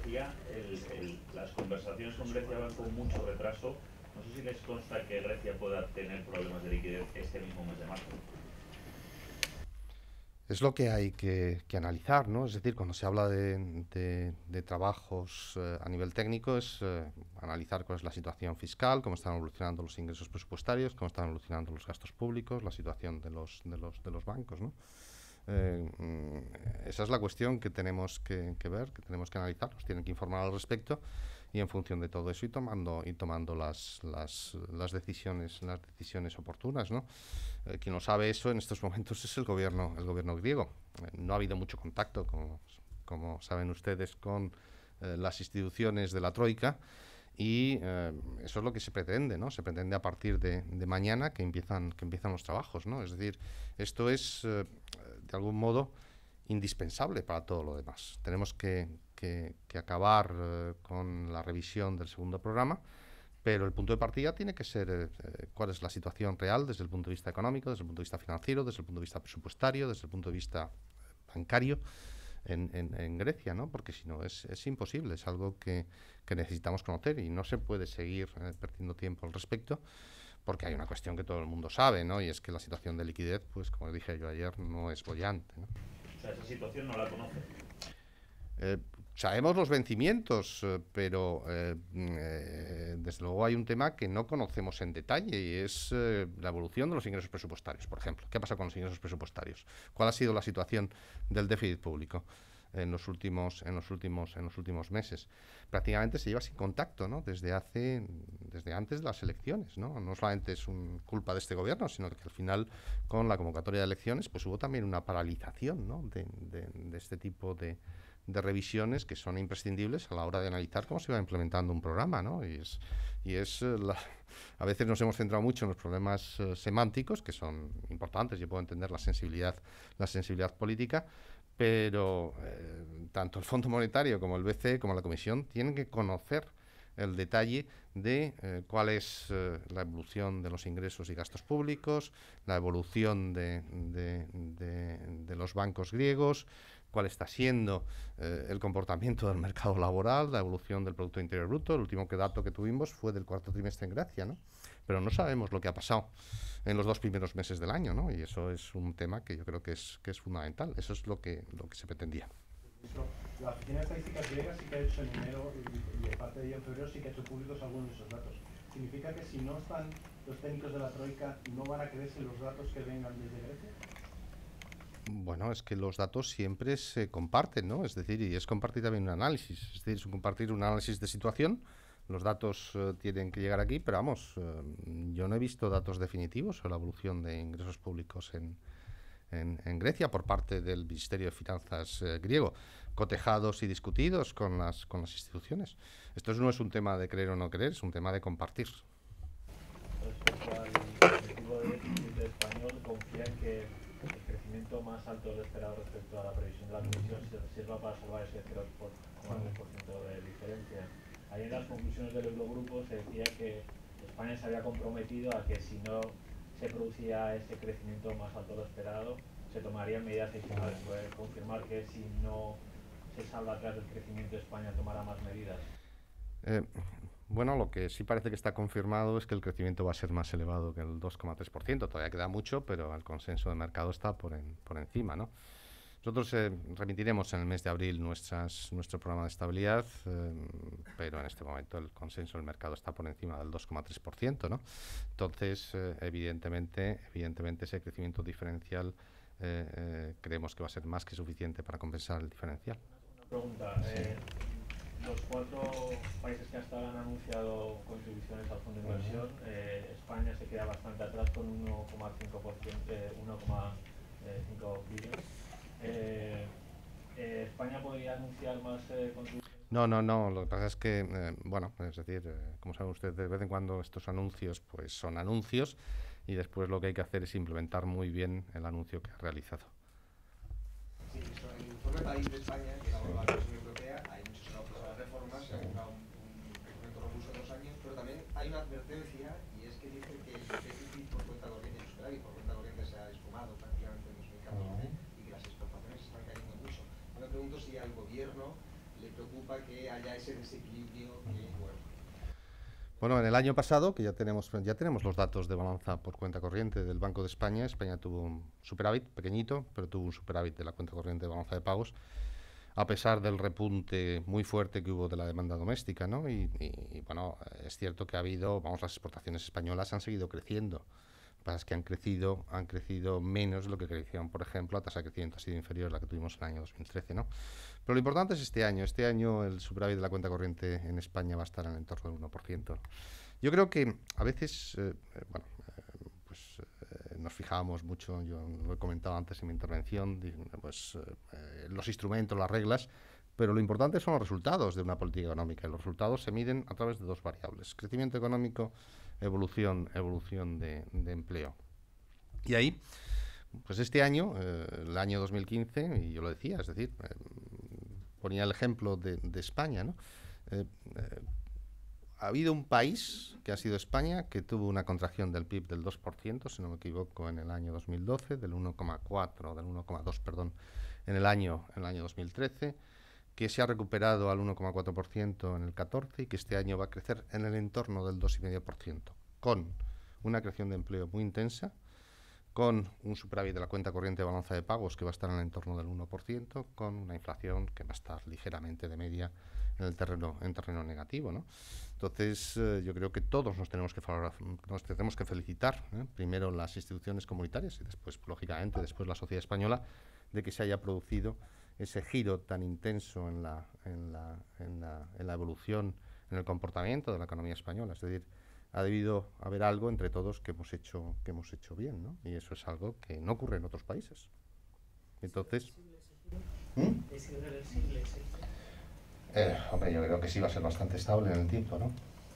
decía, las conversaciones con Grecia van con mucho retraso. No sé si les consta que Grecia pueda tener problemas de liquidez este mismo mes de marzo. Es lo que hay que analizar, ¿no? Es decir, cuando se habla de trabajos a nivel técnico es analizar cuál es la situación fiscal, cómo están evolucionando los ingresos presupuestarios, cómo están evolucionando los gastos públicos, la situación de los bancos, ¿no? Esa es la cuestión que tenemos que ver, que tenemos que analizar, nos tienen que informar al respecto y en función de todo eso y tomando las decisiones oportunas, ¿no? Quien lo sabe eso en estos momentos es el gobierno griego. No ha habido mucho contacto, como saben ustedes, con las instituciones de la Troika y eso es lo que se pretende, ¿no? Se pretende a partir de mañana que empiezan los trabajos, ¿no? Es decir, esto es de algún modo indispensable para todo lo demás. Tenemos que acabar con la revisión del segundo programa, pero el punto de partida tiene que ser cuál es la situación real desde el punto de vista económico, desde el punto de vista financiero, desde el punto de vista presupuestario, desde el punto de vista bancario en Grecia, ¿no? Porque si no es imposible, es algo que necesitamos conocer y no se puede seguir perdiendo tiempo al respecto, porque hay una cuestión que todo el mundo sabe, ¿no? Y es que la situación de liquidez, pues como dije yo ayer, no es boyante, ¿no? O sea, esa situación no la conoce. Eh, Sabemos los vencimientos, pero desde luego hay un tema que no conocemos en detalle y es la evolución de los ingresos presupuestarios, por ejemplo. ¿Qué pasa con los ingresos presupuestarios? ¿Cuál ha sido la situación del déficit público en los últimos meses? Prácticamente se lleva sin contacto, ¿no? Desde antes de las elecciones, ¿no? No solamente es culpa de este gobierno, sino que al final, con la convocatoria de elecciones, pues hubo también una paralización, ¿no? de este tipo de revisiones que son imprescindibles a la hora de analizar cómo se va implementando un programa, ¿no? A veces nos hemos centrado mucho en los problemas semánticos, que son importantes, yo puedo entender la sensibilidad política, pero tanto el Fondo Monetario como el BCE, como la Comisión, tienen que conocer el detalle de cuál es la evolución de los ingresos y gastos públicos, la evolución de los bancos griegos, cuál está siendo el comportamiento del mercado laboral, la evolución del Producto Interior Bruto. El último dato que tuvimos fue del cuarto trimestre en Grecia, ¿no? Pero no sabemos lo que ha pasado en los 2 primeros meses del año, ¿no? Y eso es un tema que yo creo que es fundamental. Eso es lo que se pretendía. La Oficina de Estadísticas griega sí que ha hecho en enero y parte de ello en febrero sí que ha hecho públicos algunos de esos datos. ¿Significa que si no están los técnicos de la Troika no van a creerse los datos que vengan desde Grecia? Bueno, es que los datos siempre se comparten, ¿no? Es decir, y es compartir también un análisis. Es decir, es compartir un análisis de situación. Los datos tienen que llegar aquí, pero vamos, yo no he visto datos definitivos sobre la evolución de ingresos públicos en Grecia por parte del Ministerio de Finanzas griego, cotejados y discutidos con las instituciones. Esto no es un tema de creer o no creer, es un tema de compartir. Respecto al objetivo de déficit español, confían que el crecimiento más alto de lo esperado respecto a la previsión de la Comisión sirva para salvar ese 0,3% de diferencia. Ahí en las conclusiones del Eurogrupo se decía que España se había comprometido a que si no se producía ese crecimiento más alto de lo esperado, se tomarían medidas adicionales. ¿Puede confirmar que si no se salva atrás del crecimiento, España tomará más medidas? Bueno, lo que sí parece que está confirmado es que el crecimiento va a ser más elevado que el 2,3%. Todavía queda mucho, pero el consenso de mercado está por encima, ¿no? Nosotros remitiremos en el mes de abril nuestro programa de estabilidad, pero en este momento el consenso del mercado está por encima del 2,3%, ¿no? Entonces, evidentemente ese crecimiento diferencial creemos que va a ser más que suficiente para compensar el diferencial. Una pregunta. Los 4 países que hasta ahora han anunciado contribuciones al fondo de inversión, España se queda bastante atrás con 1,5 billones. ¿España podría anunciar más contribuciones? No. Lo que pasa es que, bueno, es decir, como saben ustedes, de vez en cuando estos anuncios pues son anuncios y después lo que hay que hacer es implementar muy bien el anuncio que ha realizado. Sí, en el informe país de España, que elaboró la Comisión Europea, hay muchas reformas, se ha buscado un crecimiento robusto de 2 años, pero también hay una advertencia y es que dice que el déficit por cuenta corriente y superávit por cuenta corriente se ha esfumado prácticamente en 2014 y que las exportaciones están cayendo mucho. Yo me pregunto si al gobierno le preocupa preocupa que haya ese desequilibrio que, bueno. Bueno, en el año pasado, que ya tenemos los datos de balanza por cuenta corriente del Banco de España, España tuvo un superávit pequeñito, pero tuvo un superávit de la cuenta corriente de balanza de pagos, a pesar del repunte muy fuerte que hubo de la demanda doméstica, ¿no? Y bueno, es cierto que las exportaciones españolas han seguido creciendo. Lo que pasa es que han crecido menos de lo que crecían, por ejemplo, la tasa de crecimiento ha sido inferior a la que tuvimos en el año 2013, ¿no? Pero lo importante es este año. Este año el superávit de la cuenta corriente en España va a estar en el entorno del 1%. Yo creo que a veces, nos fijábamos mucho, yo lo he comentado antes en mi intervención, los instrumentos, las reglas, pero lo importante son los resultados de una política económica. Y los resultados se miden a través de dos variables: crecimiento económico, evolución de empleo. Y ahí, pues este año, el año 2015, y yo lo decía, es decir, ponía el ejemplo de España, ¿no? Ha habido un país, que ha sido España, que tuvo una contracción del PIB del 2%, si no me equivoco, en el año 2012, del 1,2, perdón, en el año 2013, que se ha recuperado al 1,4% en el 14 y que este año va a crecer en el entorno del 2,5%, con una creación de empleo muy intensa, con un superávit de la cuenta corriente de balanza de pagos que va a estar en el entorno del 1%, con una inflación que va a estar ligeramente de media en terreno negativo, ¿no? Entonces, yo creo que todos nos tenemos que felicitar, primero las instituciones comunitarias y después, lógicamente, después la sociedad española, de que se haya producido ese giro tan intenso en la evolución, en el comportamiento de la economía española. Es decir, ha debido haber algo entre todos que hemos hecho bien, ¿no? Y eso es algo que no ocurre en otros países. Entonces, ¿es irreversible ese giro? Hombre, yo creo que sí va a ser bastante estable en el tiempo, ¿no?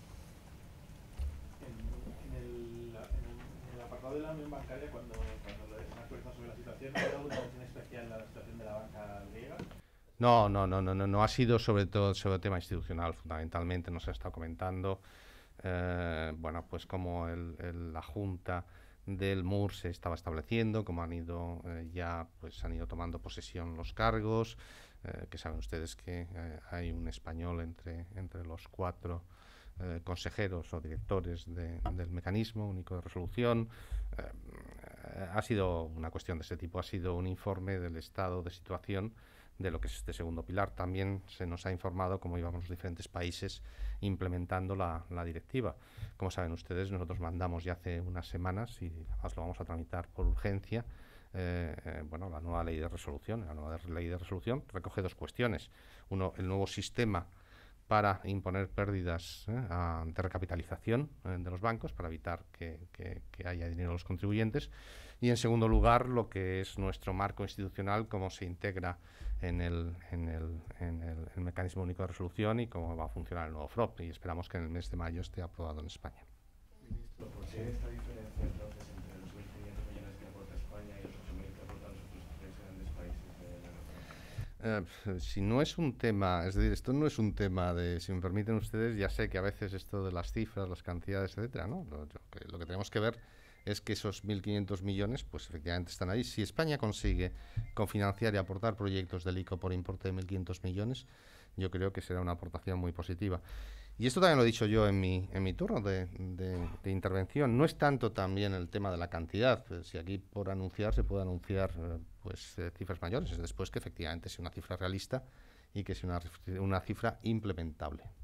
En el apartado de la unión bancaria, cuando lo de actualizado sobre la situación, ¿ha habido alguna mención especial a la situación de la banca griega? No ha sido sobre el tema institucional, fundamentalmente. Nos ha estado comentando, pues como la Junta del MUR se estaba estableciendo, cómo han ido han ido tomando posesión los cargos, que saben ustedes que hay un español entre los 4 consejeros o directores del Mecanismo Único de Resolución. Ha sido una cuestión de ese tipo, ha sido un informe del estado de situación de lo que es este segundo pilar. También se nos ha informado cómo íbamos los diferentes países implementando la directiva. Como saben ustedes, nosotros mandamos ya hace unas semanas, y además lo vamos a tramitar por urgencia, la nueva ley de resolución. La nueva ley de resolución recoge 2 cuestiones. Uno, el nuevo sistema para imponer pérdidas de recapitalización de los bancos, para evitar que haya dinero a los contribuyentes. Y en segundo lugar, lo que es nuestro marco institucional, cómo se integra en el Mecanismo Único de Resolución y cómo va a funcionar el nuevo FROP. Y esperamos que en el mes de mayo esté aprobado en España. Ministro, ¿por qué esta diferencia entonces entre los 1.500 millones que aporta España y los 8.000 que aportan los otros 3 grandes países de la región? Si no es un tema, es decir, esto no es un tema de, si me permiten ustedes, ya sé que a veces esto de las cifras, las cantidades, etcétera, ¿no? Lo que tenemos que ver es que esos 1.500 millones, pues efectivamente están ahí. Si España consigue cofinanciar y aportar proyectos del ICO por importe de 1.500 millones, yo creo que será una aportación muy positiva. Y esto también lo he dicho yo en mi turno de intervención. No es tanto también el tema de la cantidad. Si aquí por anunciar se puede anunciar cifras mayores, es después que efectivamente sea una cifra realista y que sea una cifra implementable.